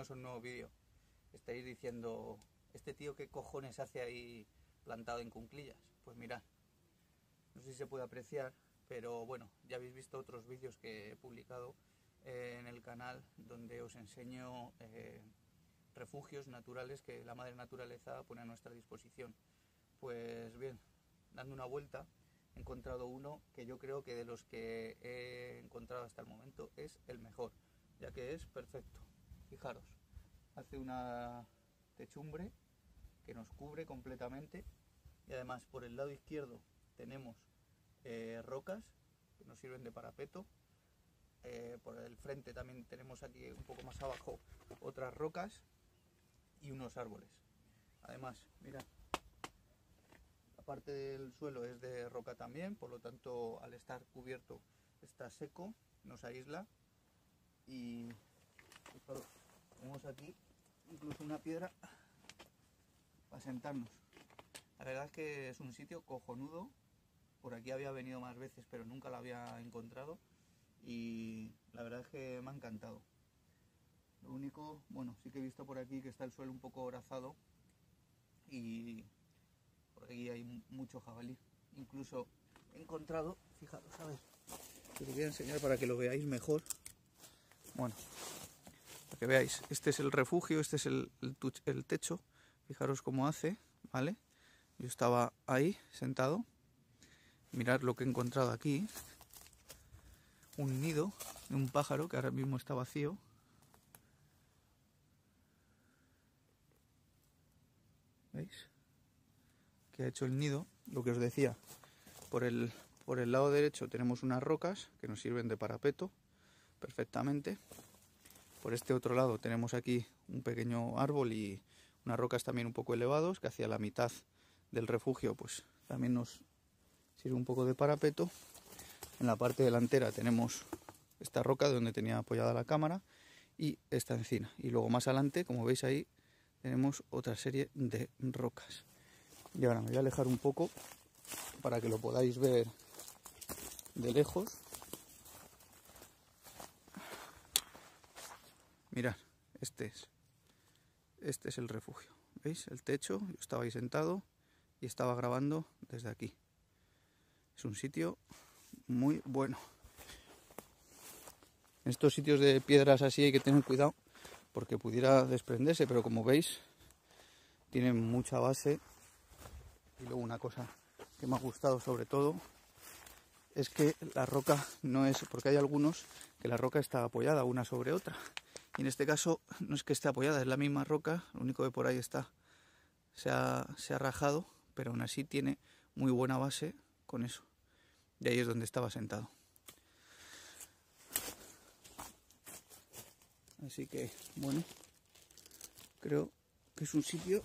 bienvenidos a un nuevo vídeo. Estáis diciendo, ¿este tío qué cojones hace ahí plantado en cunclillas? Pues mirad, no sé si se puede apreciar, pero bueno, ya habéis visto otros vídeos que he publicado en el canal donde os enseño refugios naturales que la madre naturaleza pone a nuestra disposición. Pues bien, dando una vuelta he encontrado uno que yo creo que de los que he encontrado hasta el momento es el mejor, ya que es perfecto. Fijaros, hace una techumbre que nos cubre completamente y además por el lado izquierdo tenemos rocas que nos sirven de parapeto. Por el frente también tenemos aquí un poco más abajo otras rocas y unos árboles. Además, mirad, la parte del suelo es de roca también, por lo tanto al estar cubierto está seco, nos aísla. Y fijaros, tenemos aquí incluso una piedra para sentarnos. La verdad es que es un sitio cojonudo. Por aquí había venido más veces, pero nunca la había encontrado. Y la verdad es que me ha encantado. Lo único, bueno, sí que he visto por aquí que está el suelo un poco horazado. Y por aquí hay mucho jabalí. Incluso he encontrado, fijaros, a ver, os lo voy a enseñar para que lo veáis mejor. Bueno, para que veáis, este es el refugio, este es el techo. Fijaros cómo hace, ¿vale? Yo estaba ahí, sentado. Mirad lo que he encontrado aquí. Un nido de un pájaro que ahora mismo está vacío. ¿Veis? Que ha hecho el nido. Lo que os decía, por el lado derecho tenemos unas rocas que nos sirven de parapeto perfectamente. Por este otro lado tenemos aquí un pequeño árbol y unas rocas también un poco elevados que hacia la mitad del refugio pues también nos sirve un poco de parapeto. En la parte delantera tenemos esta roca donde tenía apoyada la cámara y esta encina. Y luego más adelante, como veis ahí, tenemos otra serie de rocas. Y ahora me voy a alejar un poco para que lo podáis ver de lejos. Mirad, este es el refugio. ¿Veis? El techo, yo estaba ahí sentado y estaba grabando desde aquí. Es un sitio muy bueno. En estos sitios de piedras así hay que tener cuidado porque pudiera desprenderse, pero como veis tiene mucha base. Y luego una cosa que me ha gustado sobre todo es que la roca no es, porque hay algunos que la roca está apoyada una sobre otra, y en este caso no es que esté apoyada, es la misma roca, lo único que por ahí está se ha rajado, pero aún así tiene muy buena base con eso, y ahí es donde estaba sentado. Así que bueno, creo que es un sitio,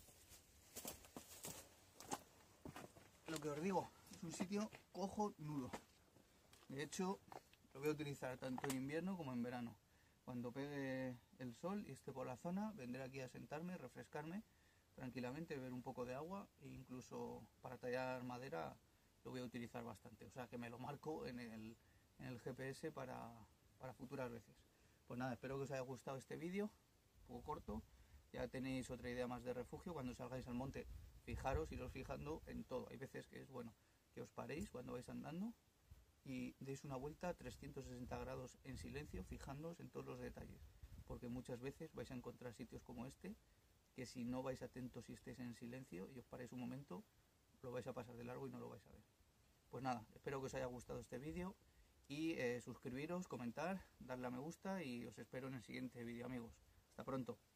lo que os digo, es un sitio cojonudo. De hecho, lo voy a utilizar tanto en invierno como en verano. Cuando pegue el sol y esté por la zona, vendré aquí a sentarme, refrescarme tranquilamente, beber un poco de agua e incluso para tallar madera lo voy a utilizar bastante. O sea que me lo marco en el GPS para futuras veces. Pues nada, espero que os haya gustado este vídeo, un poco corto. Ya tenéis otra idea más de refugio. Cuando salgáis al monte, fijaros, iros fijando en todo. Hay veces que es bueno que os paréis cuando vais andando y deis una vuelta a 360 grados en silencio, fijándoos en todos los detalles, porque muchas veces vais a encontrar sitios como este que si no vais atentos y estéis en silencio y os paráis un momento, lo vais a pasar de largo y no lo vais a ver. Pues nada, espero que os haya gustado este vídeo y suscribiros, comentar, darle a me gusta y os espero en el siguiente vídeo, amigos. Hasta pronto.